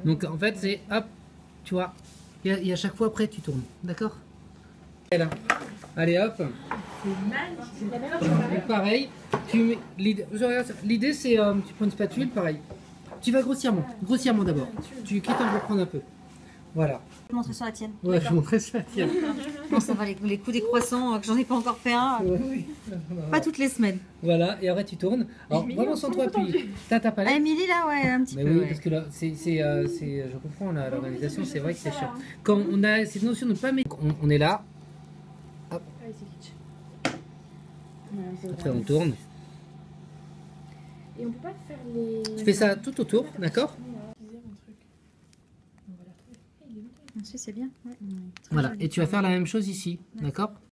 Donc en fait, c'est hop, tu vois, et à chaque fois après, tu tournes. D'accord? Et là. Allez hop. Et pareil, l'idée c'est, tu prends une spatule, pareil. Tu vas grossièrement d'abord. Tu quittes en reprendre un peu. Voilà. Je vais montrer sur la tienne. Ouais, je vais montrer ça, tiens. Non, ça va, les coups des croissants, que j'en ai pas encore fait un. Oui. Pas toutes les semaines. Voilà, et après tu tournes. Alors vraiment sans toi appuyer. T'as ta Ah, palette. Émilie, là, ouais, un petit Mais peu. oui, Ouais. parce que là, je comprends l'organisation, c'est vrai que c'est chiant. Quand on a cette notion de ne pas mettre, on est là. Hop. Après on tourne. Et on peut pas faire les... Tu fais ça tout autour, d'accord? Ensuite, c'est bien. Ouais. Voilà, et tu vas faire la même chose ici, d'accord?